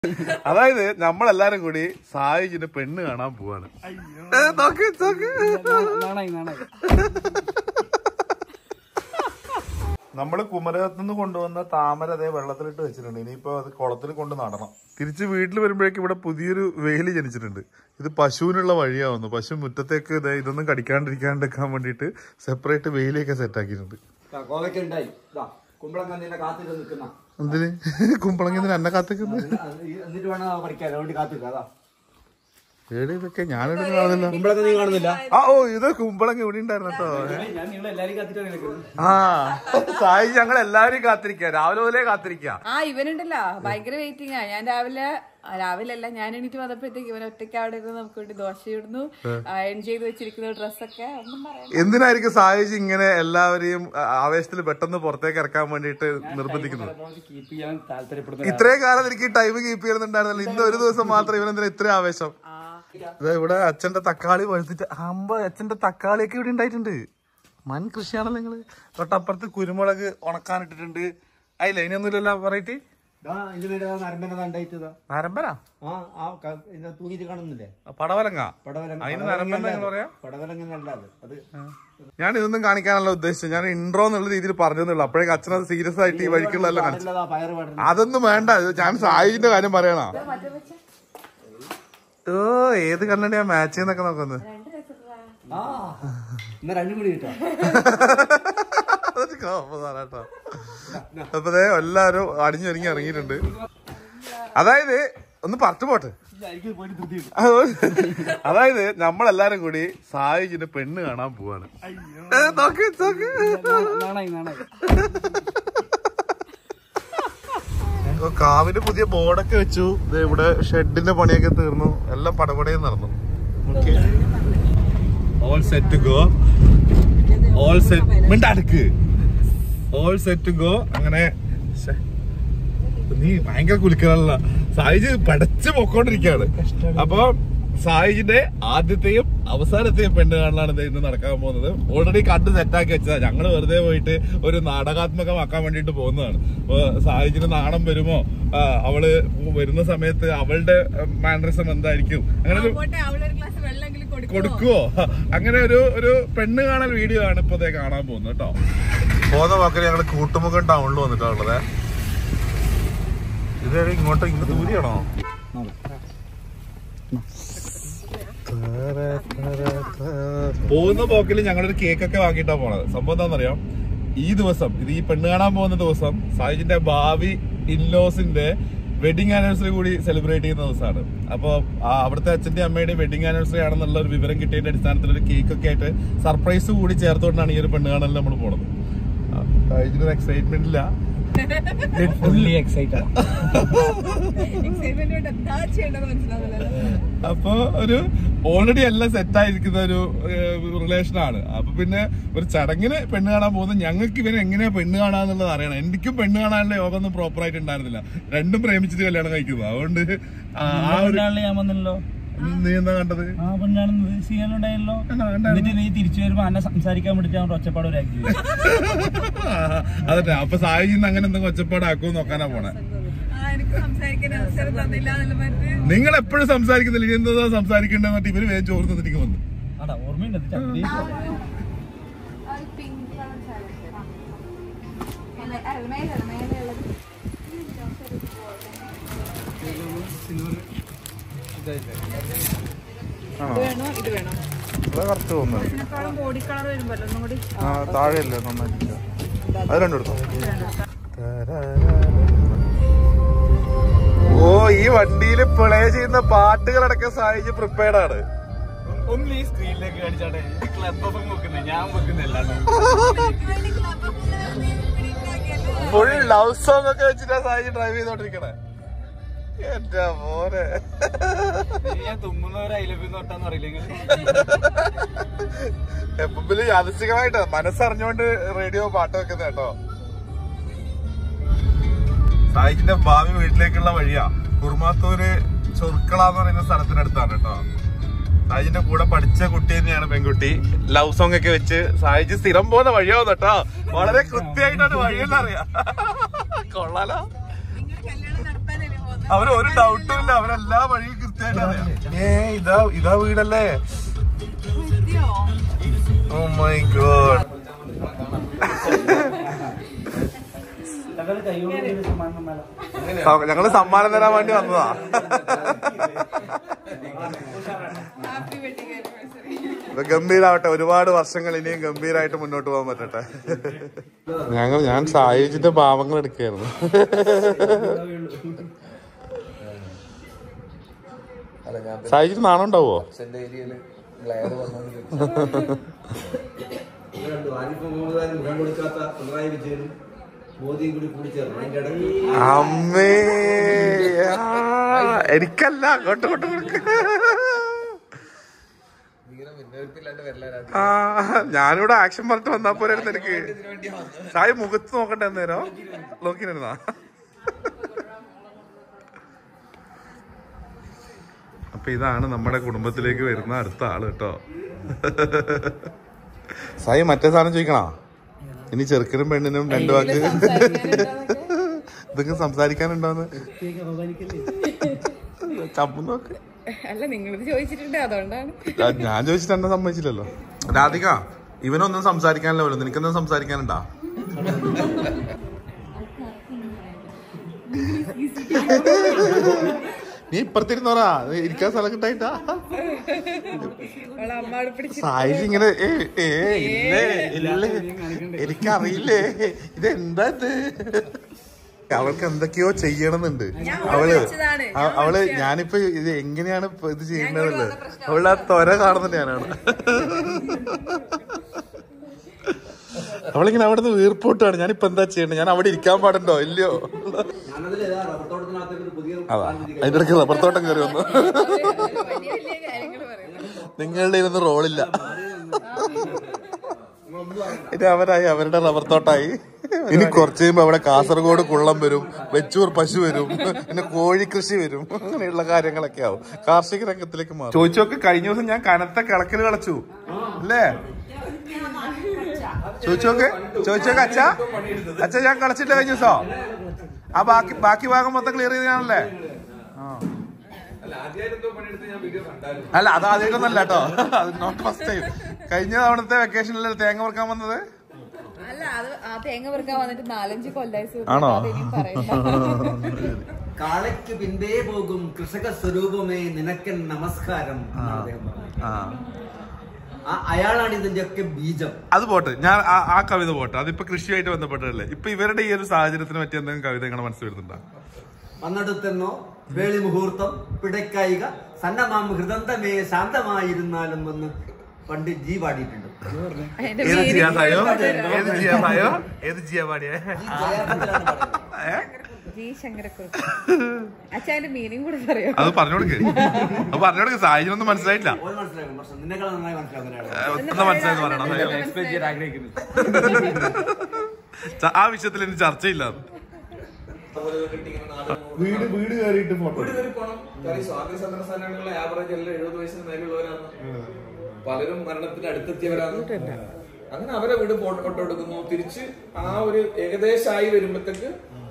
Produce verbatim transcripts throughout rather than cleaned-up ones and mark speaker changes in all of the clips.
Speaker 1: അതായത് നമ്മളെല്ലാരും കൂടി സായിജിന് പെണ്ണ് കാണാൻ പോവാണ്. നമ്മള് കുമരകത്തുനിന്ന് കൊണ്ടുവന്ന താമര അതേ വെള്ളത്തിലിട്ട് വെച്ചിട്ടുണ്ട്. ഇനിയിപ്പോ അത് കുളത്തിൽ കൊണ്ട് നടണം. തിരിച്ച് വീട്ടിൽ വരുമ്പോഴേക്കും ഇവിടെ പുതിയൊരു വേലി ജനിച്ചിട്ടുണ്ട്. ഇത് പശുവിനുള്ള വഴിയാവുന്നു. പശു മുറ്റത്തേക്ക് ഇതൊന്നും കടിക്കാണ്ടിരിക്കാണ്ടിരിക്കാൻ വേണ്ടിട്ട് സെപ്പറേറ്റ് വേലിയൊക്കെ സെറ്റ് ആക്കിയിട്ടുണ്ട്. എന്തിന് കുമ്പളങ്ങ എന്നെ കാത്തിക്കുന്നത്? ഏടി ഇതൊക്കെ ഞാനിവിടെ കാണുന്നില്ല. ആ ഓ ഇത് കുമ്പളങ്ങ ഇവിടെ ഉണ്ടായിരുന്നു കേട്ടോ. ആ സായി ഞങ്ങൾ എല്ലാവരും കാത്തിരിക്ക, രാവിലെ മുതലേ കാത്തിരിക്ക.
Speaker 2: ആ ഇവനുണ്ടല്ലോ ഭയങ്കര വെയിറ്റിംഗാ. ഞാൻ രാവിലെ രാവിലെ അല്ല ഞാൻ എണീറ്റ് വന്നപ്പോഴത്തേക്ക് ഇവൻ ഒറ്റയ്ക്ക് അവിടെ ഇരുന്ന് നമുക്ക് വേണ്ടി ദോശ ഇടുന്നു, അയൺ ചെയ്ത് വെച്ചിരിക്കുന്ന ഡ്രസ്സൊക്കെ.
Speaker 1: എന്തിനായിരിക്കും സായിജി ഇങ്ങനെ എല്ലാവരെയും ആവേശത്തിൽ പെട്ടെന്ന് പുറത്തേക്ക് ഇറക്കാൻ വേണ്ടിട്ട് നിർബന്ധിക്കുന്നത്? ഇത്രയും കാലം എനിക്ക് ടൈം കീപ്പ് ചെയ്യുന്നുണ്ടായിരുന്നല്ലോ, ഇന്ന് ഒരു ദിവസം മാത്രം ഇവനെന്തിനാ ഇത്രയും ആവേശം? ഇവിടെ അച്ഛന്റെ തക്കാളി പഴുത്തിട്ട് അമ്പ അച്ഛന്റെ തക്കാളിയൊക്കെ ഇവിടെ ഉണ്ടായിട്ടുണ്ട്. മൻ കൃഷിയാണല്ലോ നിങ്ങള്. തൊട്ടപ്പുറത്ത് കുരുമുളക് ഉണക്കാനിട്ടിട്ടുണ്ട്. അതില്ല ഇതിനൊന്നുമില്ലല്ലോ വെറൈറ്റി. നരമ്പനാ പടവലങ്ങ. അതിന് നരമ്പൻ പറയാ. ഞാൻ ഇതൊന്നും കാണിക്കാനല്ല ഉദ്ദേശിച്ചത്. ഞാൻ ഇൻട്രോ എന്നുള്ള രീതിയിൽ പറഞ്ഞെന്നുള്ളു. അപ്പോഴേക്കും അച്ഛനത് സീരിയസ് ആയിട്ട് ഈ വഴിക്കുള്ള കാണിച്ചു. അതൊന്നും വേണ്ട, ഞാൻ സായിന്റെ കാര്യം പറയണ. ഓ ഏത് കണ്ണടിയാ മാച്ച് എന്നൊക്കെ നോക്കുന്നത്. അപ്പൊ എല്ലാരും അടിഞ്ഞൊരുങ്ങി ഇറങ്ങിയിട്ടുണ്ട്. അതായത് ഒന്ന് പറഞ്ഞു പോട്ടെ. അതായത് നമ്മളെല്ലാരും കൂടി സായിജിന് പെണ്ണ് കാണാൻ പോവാണ്. കാവിന് പുതിയ ബോർഡൊക്കെ വെച്ചു. ഇവിടെ ഷെഡിന്റെ പണിയൊക്കെ തീർന്നു. എല്ലാം പടപടയും നടന്നു. All set go, all set മിണ്ടാടുക്ക്, ഓൾ സെറ്റ് ഗോ. അങ്ങനെ നീ ഭയങ്കര കുലിക്കലല്ല. സായിജ് പടച്ച് പൊക്കോണ്ടിരിക്കുകയാണ്. അപ്പൊ സായിജിന്റെ ആദ്യത്തെയും അവസാനത്തെയും പെണ്ണ് കാണാനാണ് ഇന്ന് നടക്കാൻ പോകുന്നത്. ഓൾറെഡി കണ്ട് സെറ്റാക്കി വെച്ചതാ. ഞങ്ങള് വെറുതെ പോയിട്ട് ഒരു നാടകാത്മകമാക്കാൻ വേണ്ടിട്ട് പോകുന്നതാണ്. അപ്പൊ സായിജിന് നാണം വരുമോ, അവള് വരുന്ന സമയത്ത് അവളുടെ മാനറിസം എന്തായിരിക്കും, അങ്ങനെ കൊടുക്കുവോ, അങ്ങനെ ഒരു ഒരു പെണ്ണ് കാണൽ വീഡിയോ ആണ് ഇപ്പൊ അതേ കാണാൻ പോകുന്നത് കേട്ടോ. പോകുന്ന വാക്കിൽ ഞങ്ങള് കൂട്ടുമുഖം ടൗണിൽ വന്നിട്ടാണുള്ളത്. ഇത് ഇങ്ങോട്ട് ഇങ്ങ് ദൂരെയാണോ? പോകുന്ന പോക്കിൽ ഞങ്ങളൊരു കേക്കൊക്കെ വാങ്ങിയിട്ടാ പോണത്. സംഭവം എന്താണെന്നറിയാം, ഈ ദിവസം ഇത് ഈ പെണ്ണ് കാണാൻ പോകുന്ന ദിവസം സായിജിന്റെ ഭാവി ഇൻലോസിന്റെ വെഡിങ് ആനിവേഴ്സറി കൂടി സെലിബ്രേറ്റ് ചെയ്യുന്ന ദിവസമാണ്. അപ്പൊ അവിടുത്തെ അച്ഛന്റെ അമ്മയുടെയും വെഡിങ് ആനിവേഴ്സറി ആണെന്നുള്ള ഒരു വിവരം കിട്ടിയതിന്റെ അടിസ്ഥാനത്തിൽ ഒരു കേക്കൊക്കെ ആയിട്ട് സർപ്രൈസ് കൂടി ചേർത്തുകൊണ്ടാണ് ഈ ഒരു പെണ്ണ് കാണാൻ നമ്മൾ പോണത്. സായിജിന് എക്സൈറ്റ്മെന്റ് ഇല്ല. അപ്പൊ ഒരു ഓൾറെഡി എല്ലാം സെറ്റ് ആയിരിക്കുന്ന ഒരു റിലേഷൻ ആണ്. അപ്പൊ പിന്നെ ഒരു ചടങ്ങിന് പെണ്ണ് കാണാൻ പോകുന്നത് ഞങ്ങൾക്ക് ഇവന് എങ്ങനെയാ പെണ്ണ് കാണാന്നുള്ളത് അറിയണം. എനിക്കും പെണ്ണ് കാണാനുള്ള യോഗം ഒന്നും പ്രോപ്പർ ആയിട്ട് ഉണ്ടായിരുന്നില്ല. രണ്ടും പ്രേമിച്ചിട്ട് കല്യാണം കഴിക്കുന്നത്. അതുകൊണ്ട്
Speaker 3: ഞാൻ വന്നല്ലോ.
Speaker 1: നീ എന്താ കണ്ടത്?
Speaker 3: നീ തിരിച്ചു വരുമ്പോ എന്നെ സംസാരിക്കാൻ വേണ്ടിട്ട് ഒച്ചപ്പാട് ഒരാക്കി.
Speaker 1: അതെ. അപ്പൊ സായിന്ന് അങ്ങനെ എന്തെങ്കിലും ഒച്ചപ്പാടാക്കുമോ നോക്കാനാ പോണേ. നിങ്ങൾ എപ്പോഴും സംസാരിക്കുന്നില്ല, ഇനി എന്താ സംസാരിക്കേണ്ടെന്നിട്ട് ഇവര് വേഗം ചോറ് തന്നിട്ട് വന്നു.
Speaker 3: ഓർമ്മയുണ്ട്.
Speaker 1: കറക്റ്റ് തോന്നുന്നത് താഴെയല്ലേ നന്നായിട്ടില്ല. അത് രണ്ടും എടുത്തോ. ഓ ഈ വണ്ടിയിൽ പ്ലേ ചെയ്യുന്ന പാട്ടുകളടക്കം സായിച്ച് പ്രിപ്പയർഡ് ആണ്.
Speaker 3: ഒന്ന് ഈ സ്ക്രീനിലേക്ക് കാണിച്ചാട്ടെ. ക്ലബ് ഓഫ് വെക്കുന്നത് ഞാൻ വെക്കുന്നില്ല.
Speaker 1: ഫുൾ ലവ് സോങ് ഒക്കെ വെച്ചിട്ടാ സായിച്ച് ഡ്രൈവ് ചെയ്തോണ്ടിരിക്കണേ. എന്റെ മോനെ
Speaker 3: തുമ്മുന്നവരെ ഐലഭ്യം തൊട്ടാന്ന് അറിയില്ലെങ്കിൽ
Speaker 1: എപ്പോഴും യാദൃശ്ചികമായിട്ട് മനസ്സറിഞ്ഞോണ്ട് റേഡിയോ പാട്ട് വെക്കുന്ന കേട്ടോ. സായിജിന്റെ ഭാവി വീട്ടിലേക്കുള്ള വഴിയാ. കുർമാത്തൂര് ചൊർക്കള എന്ന് പറയുന്ന സ്ഥലത്തിനടുത്താണ് കേട്ടോ. സായിജിന്റെ കൂടെ പഠിച്ച കുട്ടി തന്നെയാണ് പെൺകുട്ടി. ലവ് സോങ് ഒക്കെ വെച്ച് സായിജ് സ്ഥിരം പോകുന്ന വഴിയാവുന്ന കേട്ടോ. വളരെ കൃത്യമായിട്ടാണ് വഴിയെന്ന് അറിയാം. കൊള്ളാലോ. അവര് ഒരു ഡൗട്ടും ഇല്ല, അവരെല്ലാ വഴിയും കൃത്യമായിട്ട് അറിയാം. ഏ ഇതാ ഇതാ വീടല്ലേ? Oh my God. ഞങ്ങള് സമ്മാനം തരാൻ വേണ്ടി വന്നതാ. ഗംഭീരാവട്ടെ, ഒരുപാട് വർഷങ്ങൾ ഇനിയും ഗംഭീരായിട്ട് മുന്നോട്ട് പോകാൻ പറ്റട്ടെ. ഞങ്ങൾ ഞാൻ സായിജിന്റെ ഭാവങ്ങൾ എടുക്കുകയായിരുന്നു. സായിജിന് നാണം ഉണ്ടാവോ? അമ്മേ എനിക്കല്ല, അങ്ങോട്ട് കൊണ്ട് കൊടുക്ക. ആ ഞാനിവിടെ ആക്ഷൻ പറഞ്ഞിട്ട് വന്നാ പോരായിരുന്നു എനിക്ക്. സായി മുഖത്ത് നോക്കട്ടെ എന്നേരോ നോക്കിയിരുന്നാ. അപ്പൊ ഇതാണ് നമ്മുടെ കുടുംബത്തിലേക്ക് വരുന്ന അടുത്ത ആള് കേട്ടോ. സായി മറ്റേ സാധനം ചോദിക്കണോ? ഇനി ചെറുക്കനും പെണ്ണിനും രണ്ടു വാക്ക് ഇതൊക്കെ സംസാരിക്കാനുണ്ടോന്ന് ചമ്മു നോക്ക്.
Speaker 2: അല്ല നിങ്ങളിത് ചോദിച്ചിട്ടുണ്ട്, അതുകൊണ്ടാണ്.
Speaker 1: ഞാൻ ചോദിച്ചിട്ട് എന്നെ സമ്മതിച്ചില്ലല്ലോ. രാധിക ഇവനൊന്നും സംസാരിക്കാനല്ലോ, നിനക്കൊന്നും സംസാരിക്കാനുണ്ടാ? നീ ഇപ്പുറത്തിരുന്നോറാ, ഇരിക്കാൻ സ്ഥലം കിട്ടായിട്ടാ. സായി ഇങ്ങനെ ഏ ഏ ഇല്ലേ ഇല്ലേ എനിക്കറിയില്ലേ ഇതെന്താ ഇത്. അവൾക്ക് എന്തൊക്കെയോ ചെയ്യണമെന്നുണ്ട്. അവള് അവള് ഞാനിപ്പോ ഇത് എങ്ങനെയാണ് ഇത് ചെയ്യേണ്ടതല്ലേ, അവള് ആ ത്വര കാണുന്നുണ്ട് ഞാനാണ്. അവളിങ്ങനെ അവിടെ നിന്ന് വീർപ്പോട്ടാണ്. ഞാനിപ്പോ എന്താ ചെയ്യണ്ടേ? ഞാൻ അവിടെ ഇരിക്കാൻ പാടുണ്ടോ ഇല്ലയോ? അതാ അതിന്റെ ഇടയ്ക്ക് റബ്ബർത്തോട്ടം കയറി വന്നു. നിങ്ങളുടെ ഇരുന്ന് റോളില്ല. ഇത് അവരായി, അവരുടെ റബ്ബർത്തോട്ടായി. ഇനി കുറച്ച് കഴിയുമ്പോ അവിടെ കാസർഗോഡ് കുള്ളം വരും, വെച്ചൂർ പശു വരും, പിന്നെ കോഴി കൃഷി വരും, അങ്ങനെയുള്ള കാര്യങ്ങളൊക്കെ ആവും. കാർഷിക രംഗത്തിലേക്ക് മാറും. ചോദിച്ചോക്ക്, കഴിഞ്ഞ ദിവസം ഞാൻ കനത്ത കിളക്കൽ കളിച്ചു അല്ലേ? ചോദിച്ചോക്ക് ചോദിച്ചോക്ക് അച്ഛ അച്ഛ ഞാൻ കളിച്ചില്ല കഴിഞ്ഞ ദിവസം. ആ ബാക്കി ബാക്കി ഭാഗം മൊത്തം ക്ലിയർ ചെയ്താണല്ലേ? അല്ല അത് ആദ്യമായിട്ടൊന്നല്ല കേട്ടോ, അത് നോട്ട് ഫസ്റ്റ് ടൈം. കഴിഞ്ഞ തവണത്തെ വെക്കേഷനിൽ തേങ്ങ പെറുക്കാൻ വന്നത്. ആണോ?
Speaker 4: കാളയ്ക്ക് പിൻപേ പോകും കൃഷക സ്വരൂപമേ നിനക്ക് നമസ്കാരം. അയാളാണ് ഇതിന്റെ ഒക്കെ ബീജം.
Speaker 1: അത് പോട്ടെ, ഞാൻ ആ കവിത പോട്ടെ, അതിപ്പോ കൃഷിയായിട്ട് ബന്ധപ്പെട്ടതല്ലേ. ഇപ്പൊ ഇവരുടെ ഈ ഒരു സാഹചര്യത്തിന് പറ്റി എന്തെങ്കിലും കവിത നിങ്ങളുടെ മനസ്സിൽ വരുന്നുണ്ടോ?
Speaker 4: വന്നെടുത്തെന്നോ വേളി മുഹൂർത്തം പിടക്കായിക സന്നമാം ഹൃദന്തമേ ശാന്തമായിരുന്നാലും എന്ന് പണ്ട് ജി പാടിയിട്ടുണ്ട്.
Speaker 1: ഏത് ജിയാ സായോ? ഏത് ജിയാ സായോ? ഏത് ജിയാ പാടിയേ? അത് പറഞ്ഞോടുക്ക്, അത് പറഞ്ഞോടുക്ക്. സാഹചര്യം മനസ്സിലായില്ല. മനസ്സിലായെന്ന് പറയണം. ആ വിഷയത്തിൽ എനിക്ക് ചർച്ചയില്ല. വീട് വീട് കയറിയിട്ട് ഫോട്ടോ
Speaker 3: സ്വാതന്ത്ര്യ സമര സേനാനികളുടെ ആവറേജ് എല്ലാം എഴുപത് വയസ്സിന് മേലുള്ളവരാണ്. പലരും മരണത്തിന് അടുത്തെത്തിയവരാണ്. അങ്ങനെ അവരെ വീട് ഫോട്ടോ എടുക്കുന്നു. തിരിച്ച് ആ ഒരു ഏകദേശമായി വരുമ്പോഴത്തേക്ക്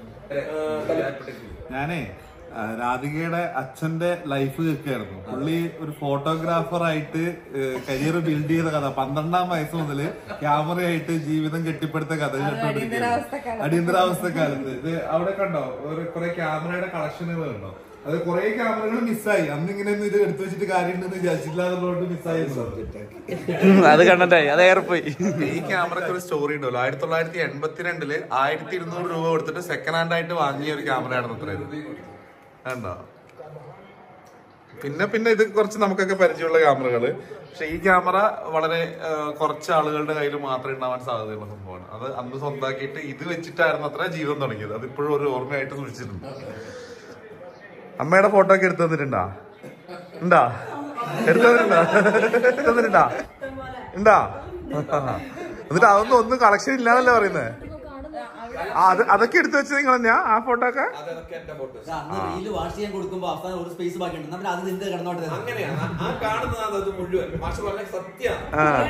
Speaker 1: ഞാനേ രാധികയുടെ അച്ഛന്റെ ലൈഫ് കേൾക്കായിരുന്നു. പുള്ളി ഒരു ഫോട്ടോഗ്രാഫർ ആയിട്ട് കരിയർ ബിൽഡ് ചെയ്ത കഥ. പന്ത്രണ്ടാം വയസ്സ് മുതല് ക്യാമറയായിട്ട് ജീവിതം കെട്ടിപ്പടുത്ത കഥ കേട്ടോണ്ടിരിക്കുകയാണ്. അടിയന്തരാവസ്ഥക്കാലത്ത് ഇത് അവിടെ കണ്ടോ ഒരു കുറെ ക്യാമറയുടെ കളക്ഷനുകൾ ഉണ്ടോ? അത് കുറെ ക്യാമറകൾ മിസ്സായി. അന്നിങ്ങനെ ഇത് എടുത്തു വെച്ചിട്ട് കാര്യമുണ്ടെന്ന് വിചാരിച്ചില്ലാതുകൊണ്ട് മിസ്സായി.
Speaker 3: അത് കണ്ടേ, അത് ഏറെപ്പോയി.
Speaker 1: ഈ ക്യാമറക്ക് ഒരു സ്റ്റോറി ഉണ്ടല്ലോ. ആയിരത്തി തൊള്ളായിരത്തി എൺപത്തിരണ്ടില് ആയിരത്തി ഇരുന്നൂറ് രൂപ കൊടുത്തിട്ട് സെക്കൻഡ് ഹാൻഡ് ആയിട്ട് വാങ്ങിയ ഒരു ക്യാമറയാണെന്ന് അത്രയും കണ്ടോ. പിന്നെ പിന്നെ ഇത് കുറച്ച് നമുക്കൊക്കെ പരിചയമുള്ള ക്യാമറകള്. പക്ഷെ ഈ ക്യാമറ വളരെ കുറച്ച് ആളുകളുടെ കയ്യിൽ മാത്രമേ ഉണ്ടാവാൻ സാധ്യതയുള്ള സംഭവമാണ്. അത് അന്ന് സ്വന്തമാക്കിയിട്ട് ഇത് വെച്ചിട്ടായിരുന്നു അത്ര ജീവിതം തുടങ്ങിയത്. അതിപ്പോഴും ഒരു ഓർമ്മയായിട്ട് സൂക്ഷിച്ചിട്ടുണ്ട്. അമ്മയുടെ ഫോട്ടോ ഒക്കെ എടുത്തു തന്നിട്ടുണ്ടാ? ഉണ്ടാ എടുത്തു തന്നിട്ടുണ്ടാ? എടുത്തു തന്നിട്ടുണ്ടാ? ഉണ്ടാ? എന്നിട്ട് അതൊന്നും ഒന്നും കളക്ഷൻ ഇല്ലാന്നല്ലേ പറയുന്നത്? അതൊക്കെ എടുത്തു വെച്ചത് നിങ്ങൾ തന്നെയാ ആ ഫോട്ടോ ഒക്കെ?
Speaker 3: അതൊക്കെ എന്റെ ഫോട്ടോസ്.
Speaker 4: അന്ന് റീല് വാഷ് ചെയ്യാൻ കൊടുക്കുമ്പോ അവസാനം ഒരു സ്പേസ് ബാക്കിയുണ്ട്, നമ്മൾ അത് നിന്ന് കിടന്നോട്ടെ.
Speaker 3: അങ്ങനെയാണ് ആ കാണുന്നതാണ് അത് മുഴുവൻ. മാഷ് പറഞ്ഞ സത്യമാണ്.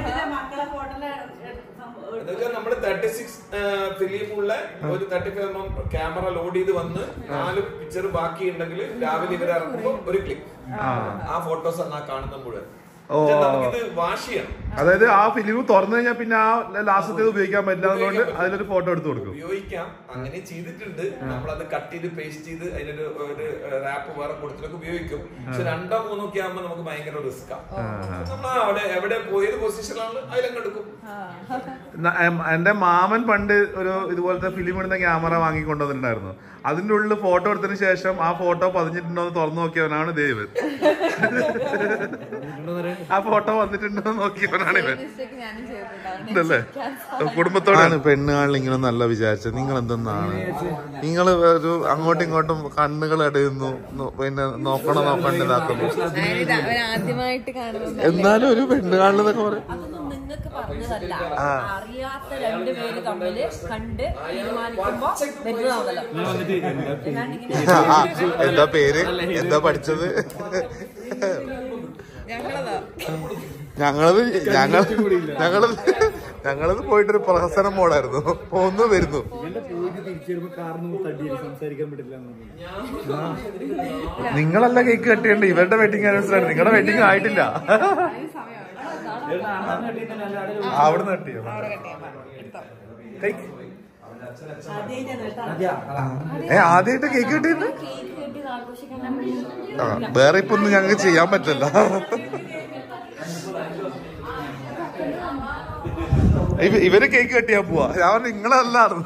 Speaker 3: എന്നുവെച്ചാൽ നമ്മള് തേർട്ടി സിക്സ് ഫിലിമുള്ള ഒരു thirty five M camera load ചെയ്ത് വന്ന് നാല് പിക്ചർ ബാക്കി ഉണ്ടെങ്കിൽ രാവിലെ ഇവരെ ഇറങ്ങുമ്പോ ഒരു ക്ലിക്ക് ആ ഫോട്ടോസ് ആണ് ആ കാണുന്ന മുഴുവൻ. നമുക്കിത് വാഷ് ചെയ്യണം.
Speaker 1: അതായത് ആ ഫിലിം തുറന്നു കഴിഞ്ഞാൽ പിന്നെ ആ ലാസ്റ്റത്തെ ഉപയോഗിക്കാൻ പറ്റില്ല, അതുകൊണ്ട് അതിലൊരു ഫോട്ടോ എടുത്ത് കൊടുക്കും.
Speaker 3: ഉപയോഗിക്കാം, അങ്ങനെ ചെയ്തിട്ടുണ്ട്. നമ്മളത് കട്ട് ചെയ്ത് പേസ്റ്റ് ചെയ്ത് അതിനൊരു ഒരു റാപ്പ് വേറെ കൊടുത്തിട്ടൊക്കെ ഉപയോഗിക്കും. പക്ഷെ രണ്ടോ മൂന്നോ ഒക്കെ ആകുമ്പോ നമുക്ക് ഭയങ്കര റിസ്ക്കാണ്. നമ്മൾ അവിടെ എവിടെ പോയത് പൊസിഷനിലാണ് അതിലങ്ങ് എടുക്കും.
Speaker 1: എന്റെ മാമൻ പണ്ട് ഒരു ഇതുപോലത്തെ ഫിലിം ഇടുന്ന ക്യാമറ വാങ്ങിക്കൊണ്ടുവന്നിട്ടുണ്ടായിരുന്നു. അതിന്റെ ഉള്ളിൽ ഫോട്ടോ എടുത്തതിന് ശേഷം ആ ഫോട്ടോ പതിഞ്ഞിട്ടുണ്ടോ എന്ന് തുറന്നു നോക്കിയവനാണ് ദേവൻ. ആ ഫോട്ടോ വന്നിട്ടുണ്ടോ നോക്കിയവനാണ് ഇവൻ. ഇതല്ലേ കുടുംബത്തോടാണ് പെണ്ണുകാളിൽ ഇങ്ങനെ നല്ല വിചാരിച്ചത്. നിങ്ങൾ എന്തെന്നാണ് നിങ്ങൾ ഒരു അങ്ങോട്ടും ഇങ്ങോട്ടും കണ്ണുകൾ അടയുന്നു, പിന്നെ നോക്കണം നോക്കണ്ട ഇതാക്കുന്നു. എന്നാലും ഒരു പെണ്ണുകാളിലെന്നൊക്കെ പറയും.
Speaker 5: പറഞ്ഞതല്ല, അറിയാത്ത രണ്ടുപേര് തമ്മില് കണ്ട് തീരുമാനിക്കുമ്പോ വരുന്നതാണല്ലോ.
Speaker 1: എന്താ പേര്, എന്താ പഠിച്ചത്? ഞങ്ങളത് ഞങ്ങൾ ഞങ്ങളത് ഞങ്ങളത് പോയിട്ടൊരു പ്രഹസനം മോഡായിരുന്നു. ഒന്ന് വരുന്നു നിങ്ങളല്ല കേക്ക് കട്ടിയുണ്ട്. ഇവരുടെ വെഡിങ് ആനിവേഴ്സറി ആണ്, നിങ്ങളുടെ വെഡിങ് ആയിട്ടില്ല. അവിടുന്ന് കട്ടിയോ? ഏ ആദ്യമായിട്ട് കേക്ക് കിട്ടിയത്? ആ വേറെ ഇപ്പൊ ഒന്നും ഞങ്ങൾക്ക് ചെയ്യാൻ പറ്റില്ല. ഇവര് കേക്ക് കട്ടിയാ പോവാ. ഞാൻ നിങ്ങളല്ലായിരുന്നു.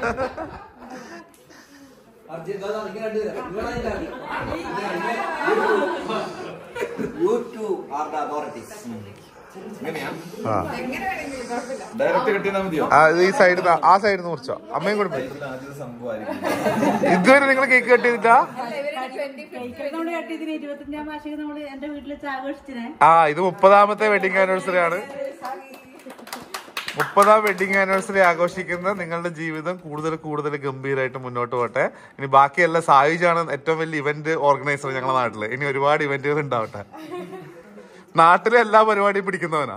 Speaker 1: ഈ സൈഡ് ആ സൈഡിൽ നിന്ന് മുറിച്ചോ? അമ്മയും കൂടെ പോയി. ഇതുവരെ നിങ്ങൾ കേക്ക് കട്ട് ചെയ്തിട്ടാ? ആ ഇത് മുപ്പതാമത്തെ വെഡിങ് ആനിവേഴ്സറി ആണ്. മുപ്പതാം വെഡിങ് ആനിവേഴ്സറി ആഘോഷിക്കുന്ന നിങ്ങളുടെ ജീവിതം കൂടുതൽ കൂടുതൽ ഗംഭീരമായിട്ട് മുന്നോട്ട് പോട്ടെ. ഇനി ബാക്കിയെല്ലാം സായുജാണ് ഏറ്റവും വലിയ ഇവന്റ് ഓർഗനൈസർ ഞങ്ങളുടെ നാട്ടില്. ഇനി ഒരുപാട് ഇവന്റുകൾ ഉണ്ടാവട്ടെ. നാട്ടിലെ എല്ലാ പരിപാടിയും പിടിക്കുന്നവനാ.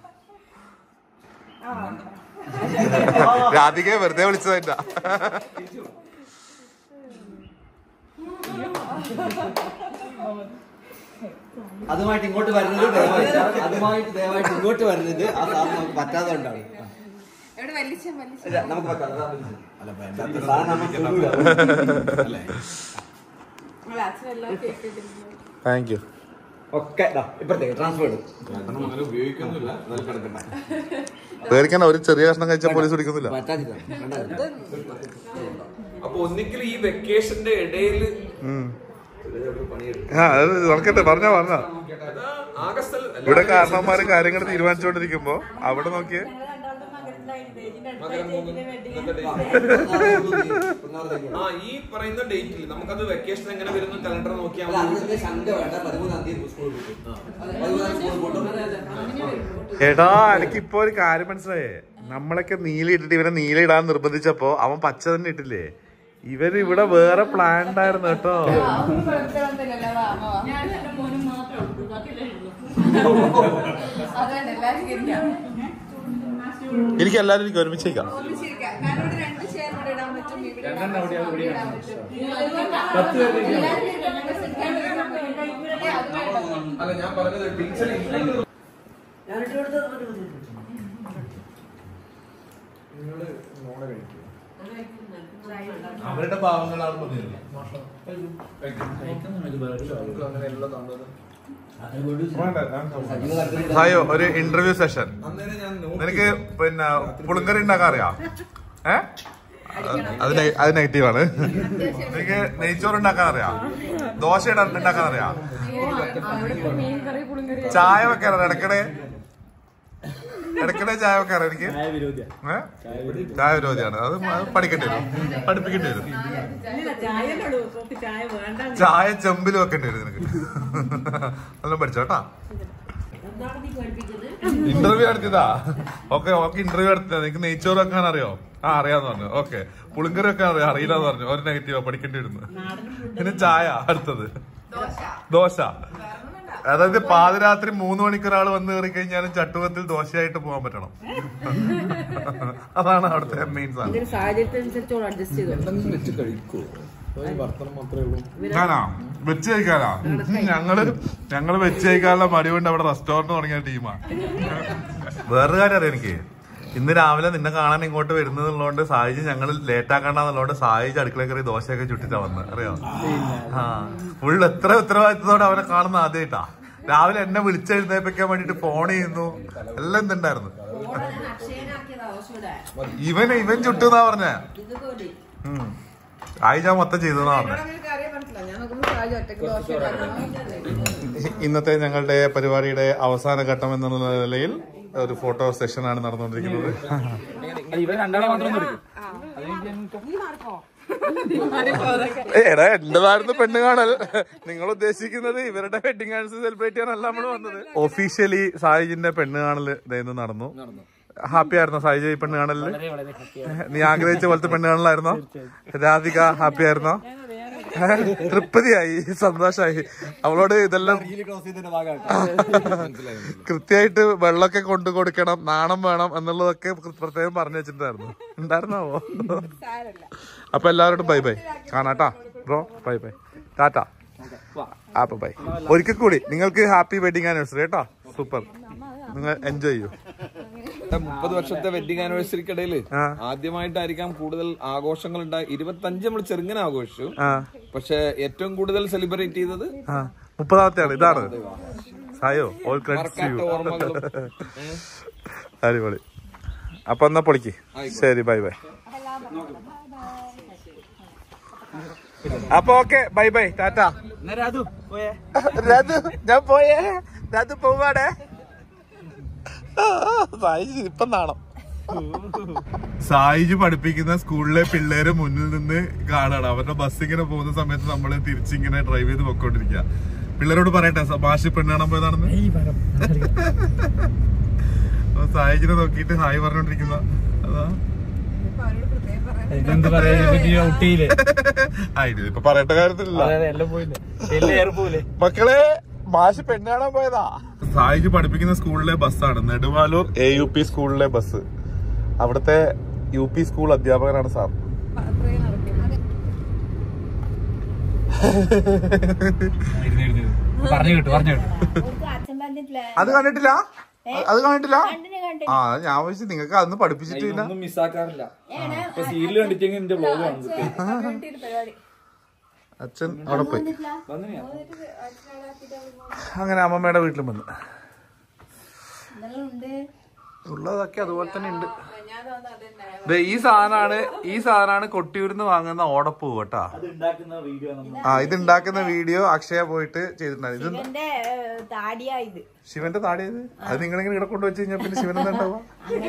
Speaker 1: രാധികയെ വെറുതെ വിളിച്ചതല്ല.
Speaker 4: അതുമായിട്ട് ഇങ്ങോട്ട് വരുന്നത് അതുമായിട്ട് ദയവായിട്ട് ഇങ്ങോട്ട് വരുന്നത് ആ സാധനം നമുക്ക് പറ്റാതെ കൊണ്ടാണ്. നമുക്ക്
Speaker 1: താങ്ക് യു.
Speaker 4: ഒക്കെ ഇപ്പഴത്തേക്ക് ട്രാൻസ്ഫർ
Speaker 1: പേടിക്കണ്ട, ഒരു ചെറിയ കഷ്ണം കഴിച്ചാൽ പോലീസ് പിടിക്കുന്നില്ല.
Speaker 3: അപ്പൊ ഒന്നിക്കലും ഈ വെക്കേഷന്റെ ഇടയിൽ
Speaker 1: നടക്കട്ടെ. പറഞ്ഞ പറഞ്ഞ ഇവിടെ കാരണവന്മാര് കാര്യങ്ങൾ തീരുമാനിച്ചുകൊണ്ടിരിക്കുമ്പോ അവിടെ നോക്കിയേ
Speaker 3: ആ ഈ പറയുന്ന ഡേറ്റിൽ നമുക്കത് വെക്കേഷൻ എങ്ങനെ വരുന്ന കലണ്ടർ നോക്കിയാൽ
Speaker 1: എടാ എനിക്കിപ്പോ ഒരു കാര്യം മനസ്സിലായേ. നമ്മളൊക്കെ നീല ഇട്ടിട്ട് ഇവനെ നീല ഇടാൻ നിർബന്ധിച്ചപ്പോ അവൻ പച്ച തന്നെ ഇട്ടില്ലേ. ഇവര് ഇവിടെ വേറെ പ്ലാൻ ഉണ്ടായിരുന്നു കേട്ടോ. എനിക്ക് എല്ലാരും എനിക്ക് ഒരുമിച്ചേക്കാം.
Speaker 3: അല്ല ഞാൻ പറഞ്ഞത്
Speaker 1: അവരുടെ പാവങ്ങളാണ്. സായോ ഒരു ഇന്റർവ്യൂ സെഷൻ. നിനക്ക് പിന്നെ പുളിങ്കറി ഉണ്ടാക്കാൻ അറിയാം? ഏഹ് അത് അത് നെഗറ്റീവാണ്. നിനക്ക് നെയ്ച്ചോറ് ഉണ്ടാക്കാൻ അറിയാം? ദോശ ഉണ്ടാക്കാൻ അറിയാം? ചായ വെക്കാറ? ഇടയ്ക്കിടെ ഇടയ്ക്കിടെ ചായ വെക്കാറ? എനിക്ക് ചായ വിരോധിയാണ്. അത് പഠിക്കേണ്ടി വരും, പഠിപ്പിക്കേണ്ടി വരും. ചായ ചെമ്പിൽ വെക്കേണ്ടി വരും നിനക്ക്. നല്ല പഠിച്ചോട്ടാ. ഇന്റർവ്യൂ നടത്തിയതാ. ഓക്കെ ഓക്കെ ഇന്റർവ്യൂ നടത്തിയതാ. നിനക്ക് നെയ്ച്ചോറ് വെക്കാൻ അറിയോ? ആ അറിയാന്ന് പറഞ്ഞു. ഓക്കെ പുളിങ്കറി വെക്കാൻ അറിയാം അറിയില്ലാന്ന് പറഞ്ഞു. ഒരു നെഗറ്റീവാ പഠിക്കേണ്ടി വരുന്നു. പിന്നെ ചായ അടുത്തത് ദോശ. അതായത് പാതിരാത്രി മൂന്ന് മണിക്ക് ഒരാൾ വന്ന് കയറി കഴിഞ്ഞാലും ചട്ടുകത്തിൽ ദോശയായിട്ട് പോകാൻ പറ്റണം. അതാണ് അവിടുത്തെ മെയിൻ സാധനം. ഞാനാ വെച്ച് കഴിക്കാനാ. ഞങ്ങള് ഞങ്ങള് വെച്ച് കഴിക്കാനുള്ള മടി കൊണ്ട് അവിടെ റെസ്റ്റോറന്റ് തുടങ്ങിയ ടീമാണ്. വേറൊരു കാര്യം അറിയാം എനിക്ക്. ഇന്ന് രാവിലെ നിന്നെ കാണാൻ ഇങ്ങോട്ട് വരുന്നതുള്ളതുകൊണ്ട് സായിജ് ഞങ്ങൾ ലേറ്റ് ആക്കണ്ടെന്നുള്ളതുകൊണ്ട് സായിജ് അടുക്കള കയറി ദോശയൊക്കെ ചുട്ടിട്ടാ വന്ന് അറിയോ. ആ ഫുൾ എത്ര ഉത്തരവാദിത്തത്തോടെ അവനെ കാണുന്ന ആദ്യമായിട്ടാ. രാവിലെ എന്നെ വിളിച്ചെഴുന്നേപ്പിക്കാൻ വേണ്ടിട്ട് ഫോൺ ചെയ്യുന്നു എല്ലാം എന്തുണ്ടായിരുന്നു. ഇവൻ ഇവൻ ചുട്ടുന്നാ പറഞ്ഞേ. ആയിജ മൊത്തം ചെയ്തെന്നാ പറഞ്ഞേ. ഇന്നത്തെ ഞങ്ങളുടെ പരിപാടിയുടെ അവസാന ഘട്ടം എന്നുള്ള നിലയിൽ ഒരു ഫോട്ടോ സെഷനാണ് നടന്നുകൊണ്ടിരിക്കുന്നത്. എടാ എന്റേതായിരുന്നു പെണ്ണ് കാണൽ. നിങ്ങൾ ഉദ്ദേശിക്കുന്നത് ഇവരുടെ വെഡിങ് ആനിവേഴ്സറി സെലിബ്രേറ്റ് ചെയ്യാനല്ല നമ്മൾ വന്നത്. ഒഫീഷ്യലി സായിജിന്റെ പെണ്ണ് കാണൽ ഇതേന്ന് നടന്നു. ഹാപ്പി ആയിരുന്നോ സായിജി ഈ പെണ്ണ് കാണലില്? നീ ആഗ്രഹിച്ച പോലത്തെ പെണ്ണ് കാണലായിരുന്നോ? രാധിക ഹാപ്പി ആയിരുന്നോ? തൃപ്തിയായി, സന്തോഷായി. അവളോട് ഇതെല്ലാം കൃത്യമായിട്ട് വെള്ളമൊക്കെ കൊണ്ടു കൊടുക്കണം, നാണം വേണം എന്നുള്ളതൊക്കെ പ്രത്യേകം പറഞ്ഞു വെച്ചിട്ടുണ്ടായിരുന്നു. ഉണ്ടായിരുന്നാവോ? അപ്പൊ എല്ലാവരോടും ബൈ ബൈ. കാണാട്ടാ ബ്രോ. Bye bye tata. അപ്പൊ ബൈ. ഒരിക്കൽ കൂടി നിങ്ങൾക്ക് ഹാപ്പി വെഡിങ് ആനിവേഴ്സറി കേട്ടോ. സൂപ്പർ. നിങ്ങൾ എൻജോയ് ചെയ്യൂ.
Speaker 3: മുപ്പത് വർഷത്തെ വെഡിങ് ആനിവേഴ്സറിക്കിടയിൽ ആദ്യമായിട്ടായിരിക്കാം കൂടുതൽ ആഘോഷങ്ങൾ ഉണ്ടായി. ഇരുപത്തഞ്ച് നമ്മൾ ചെറുങ്ങനെ ആഘോഷിച്ചു. പക്ഷെ ഏറ്റവും കൂടുതൽ സെലിബ്രേറ്റ് ചെയ്തത്
Speaker 1: മുപ്പതാമത്തെയാണ്. ഇതാണ് സായോ. All credits U. അടിപൊളി. അപ്പൊ എന്നാ പൊളിക്ക്. ശരി ബൈ ബൈ. അപ്പൊ okay bye bye tata. Radhu ഞാൻ പോയേ. രാധു പോവാടേ. സായിജ് ഇപ്പം നാണം. സായിജ് പഠിപ്പിക്കുന്ന സ്കൂളിലെ പിള്ളേര് മുന്നിൽ നിന്ന് കാണണം. അവരുടെ ബസ് ഇങ്ങനെ പോകുന്ന സമയത്ത് നമ്മള് തിരിച്ചിങ്ങനെ ഡ്രൈവ് ചെയ്ത് പൊക്കോണ്ടിരിക്കുക. പിള്ളേരോട് പറയട്ടെ ഭാഷ പെണ്ണാണാൻ പോയതാണെന്ന്. സായിജിനെ നോക്കിയിട്ട് ഹായ് പറഞ്ഞോണ്ടിരിക്കുന്ന അതാ. ഇപ്പൊ പറയേണ്ട കാര്യത്തിലില്ല. മക്കളെ മാഷ് പെണ്ണ് കാണാൻ പോയതാ. സായിജ് പഠിപ്പിക്കുന്ന സ്കൂളിലെ ബസ്സാണ്. നെടുവാലൂർ എ യു പി സ്കൂളിലെ ബസ്. അവിടുത്തെ യു പി സ്കൂൾ അധ്യാപകനാണ് സാർ. അത് കണ്ടിട്ടില്ല അത് കണ്ടിട്ടില്ല ആ ഞാൻ വെച്ച് നിങ്ങൾക്ക് അതൊന്നും പഠിപ്പിച്ചിട്ടില്ല.
Speaker 3: മിസ്സാക്കാറില്ല. സീരിയൽ കണ്ടിട്ടെങ്കിൽ എന്റെ ബ്ലോഗ്
Speaker 1: അച്ഛൻ അവിടെ പോയി. അങ്ങനെ അമ്മമ്മയുടെ വീട്ടിലും വന്നു. ഉള്ളതൊക്കെ അതുപോലെ തന്നെ ഉണ്ട്. ഈ സാധനമാണ് ഈ സാധനമാണ് കൊട്ടിയൂരിന്ന് വാങ്ങുന്ന ഓടപ്പൂ കേട്ടാ. ആ ഇത് ഉണ്ടാക്കുന്ന വീഡിയോ അക്ഷയ പോയിട്ട് ചെയ്തിട്ടുണ്ടായിരുന്നു. ഇത് ശിവന്റെ താടിയത്. അത് നിങ്ങളിങ്ങനെ ഇവിടെ കൊണ്ടുവച്ച് കഴിഞ്ഞാൽ പിന്നെ ശിവൻ എന്താ ഉണ്ടാവുക?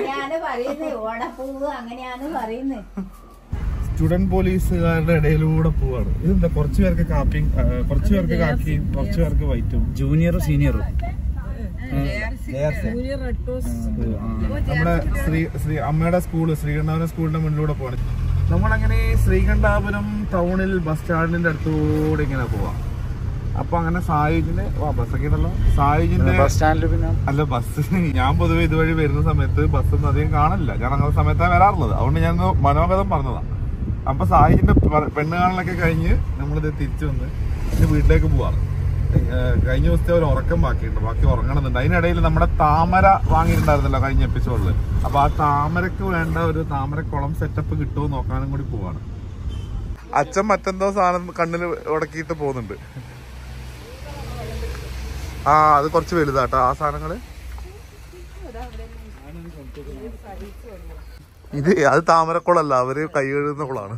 Speaker 1: സ്റ്റുഡന്റ് പോലീസുകാരുടെ ഇടയിലൂടെ പോവാണ്. ഇതെന്താ കുറച്ചു പേർക്ക് കാപ്പിയും കുറച്ചു പേർക്ക് കാക്കിയും കുറച്ചു പേർക്ക് വൈറ്റും. ജൂനിയറും സീനിയറും. നമ്മുടെ ശ്രീ ശ്രീ അമ്മയുടെ സ്കൂള് ശ്രീകണ്ഠാപുരം സ്കൂളിന്റെ മുന്നിലൂടെ പോവാണ്. നമ്മളങ്ങനെ ശ്രീകണ്ഠാപുരം ടൗണിൽ ബസ് സ്റ്റാൻഡിന്റെ അടുത്തൂടെ ഇങ്ങനെ പോവാം. അപ്പൊ അങ്ങനെ സായുജിന്റെ ബസ്സൊക്കെ ഉണ്ടല്ലോ. സായുജിന്റെ ബസ് സ്റ്റാൻഡിൽ പിന്നെ അല്ല ബസ്. ഞാൻ പൊതുവെ ഇതുവഴി വരുന്ന സമയത്ത് ബസ്സൊന്നും അധികം കാണില്ല. ഞാൻ അങ്ങനെ സമയത്താണ് വരാറുള്ളത്. അതുകൊണ്ട് ഞാൻ മനോഗതം പറഞ്ഞതാ. അപ്പൊ സായിജിന്റെ പെണ്ണ് കാണലൊക്കെ കഴിഞ്ഞ് നമ്മളിത് തിരിച്ചു വന്ന് എന്റെ വീട്ടിലേക്ക് പോവാറ്. കഴിഞ്ഞ ദിവസത്തെ ഒരു ഉറക്കം ബാക്കിയുണ്ട്. ബാക്കി ഉറങ്ങണമെന്നുണ്ട്. അതിനിടയിൽ നമ്മുടെ താമര വാങ്ങിയിട്ടുണ്ടായിരുന്നല്ലോ കഴിഞ്ഞ എപ്പിസോഡില്. അപ്പൊ ആ താമരക്ക് വേണ്ട ഒരു താമരക്കുളം സെറ്റപ്പ് കിട്ടുമോ നോക്കാനും കൂടി പോവാണ്. അച്ഛൻ മറ്റെന്തോ സാധനം കണ്ണിൽ ഉടക്കിയിട്ട് പോകുന്നുണ്ട്. ആ അത് കുറച്ച് വലുതാട്ടോ ആ സാധനങ്ങള്. ഇത് അത് താമരക്കുളല്ല, അവര് കൈ കഴുകുന്ന കുളമാണ്.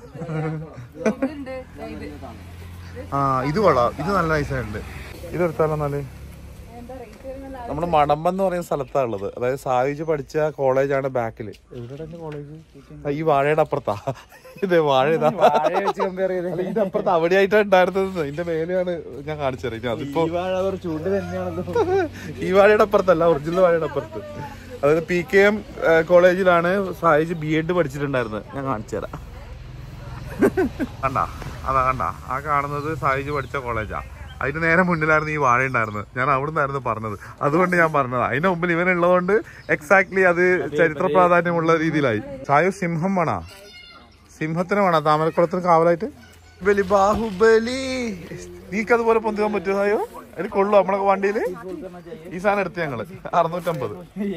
Speaker 1: ആ ഇത് കൊള്ളാം. ഇത് നല്ല നൈസായിട്ടുണ്ട്. ഇതെടുത്താലോ എന്നാല് നമ്മള് മടമ്പ എന്ന് പറയുന്ന സ്ഥലത്താണ് ഉള്ളത്. അതായത് സായുജ് പഠിച്ച കോളേജാണ് ബാക്കില്. എവിടെയാണ് കോളേജ്? ഈ വാഴയുടെ അപ്പുറത്താ. ഇതേ വാഴ ഇതാ ഇതിന്റെ അപ്പുറത്ത് അവിടെയായിട്ടാണ് ഉണ്ടായിരുന്നത്. ഇതിന്റെ മേലെയാണ് ഞാൻ കാണിച്ചത്. അതിപ്പോ
Speaker 4: ചൂട് തന്നെയാണല്ലോ.
Speaker 1: ഈ വാഴയുടെ അപ്പുറത്തല്ല, ഒറിജിനൽ വാഴയുടെ അപ്പുറത്ത്. അതായത് പി കെ എം കോളേജിലാണ് സായുജ് ബി എഡ് പഠിച്ചിട്ടുണ്ടായിരുന്നത്. ഞാൻ കാണിച്ചു തരാം. കണ്ടാ അതാ കണ്ടാ ആ കാണുന്നത് സായുജ് പഠിച്ച കോളേജാ. അതിന് നേരെ മുന്നിലായിരുന്നു ഈ വാഴ ഉണ്ടായിരുന്നത്. ഞാൻ അവിടെ നിന്നായിരുന്നു പറഞ്ഞത്, അതുകൊണ്ട് ഞാൻ പറഞ്ഞത്. അതിന്റെ മുമ്പിൽ ഇവനുള്ളതുകൊണ്ട് എക്സാക്ട്ലി അത് ചരിത്ര പ്രാധാന്യമുള്ള രീതിയിലായി. സായു സിംഹം വേണ, സിംഹത്തിന് വേണ താമരക്കുളത്തിന് കാവലായിട്ട്. ബലി ബാഹുബലി, നീക്കതുപോലെ പൊന്തിക്കാൻ പറ്റുമോ സായോ? അതിന് കൊള്ളു നമ്മളൊക്കെ വണ്ടിയില് ഈ സാധനം എടുത്ത് ഞങ്ങള് അറുന്നൂറ്റമ്പത്.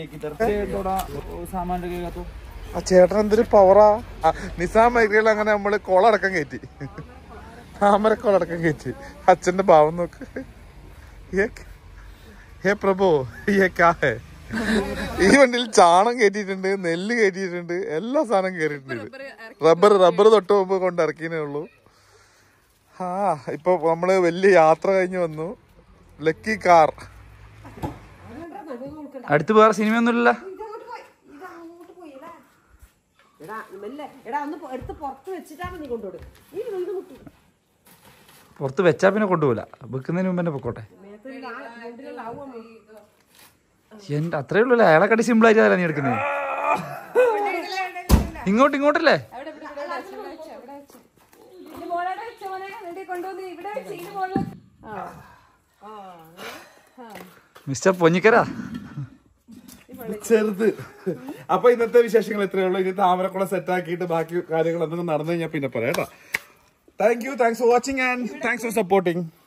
Speaker 1: ആ ചേട്ടൻ എന്തൊരു പവറാ. നിസാം മൈഗ്രയിൽ അങ്ങനെ നമ്മള് കോളടക്കം കയറ്റി, താമരക്കോളടക്കം കയറ്റി. അച്ഛന്റെ ഭാവം നോക്ക്. ഹേ പ്രഭു ഈ വണ്ടിയിൽ ചാണം കയറ്റിയിട്ടുണ്ട്, നെല്ല് കയറ്റിയിട്ടുണ്ട്, എല്ലാ സാധനം കയറിയിട്ടുണ്ട്. റബ്ബർ റബ്ബർ തൊട്ട് മുമ്പ് കൊണ്ട് ഇറക്കിയേ ഉള്ളൂ. ആ ഇപ്പൊ നമ്മള് വലിയ യാത്ര കഴിഞ്ഞ് വന്നു. Lucky car.
Speaker 6: അടുത്ത് വേറെ സിനിമ ഒന്നുമില്ല. പുറത്ത് വെച്ചാ പിന്നെ കൊണ്ടുപോകില്ല, വെക്കുന്നതിന് മുമ്പ് തന്നെ പൊക്കോട്ടെ. എന്റെ അത്രേ ഉള്ളൂ. അയാളെ കടി സിമ്പിൾ ആയിട്ടല്ല നീ എടുക്കുന്നത്. ഇങ്ങോട്ട് ഇങ്ങോട്ടല്ലേ മിസ്റ്റർ പൊന്നിക്കര
Speaker 1: ചെറുത്. അപ്പൊ ഇന്നത്തെ വിശേഷങ്ങൾ എത്രയേ ഉള്ളൂ. ഇനി താമരക്കുളം സെറ്റ് ആക്കിയിട്ട് ബാക്കി കാര്യങ്ങൾ എന്തെങ്കിലും നടന്നു കഴിഞ്ഞാൽ പിന്നെ പറയാം കേട്ടോ. Thank you, thanks for watching and thanks for supporting.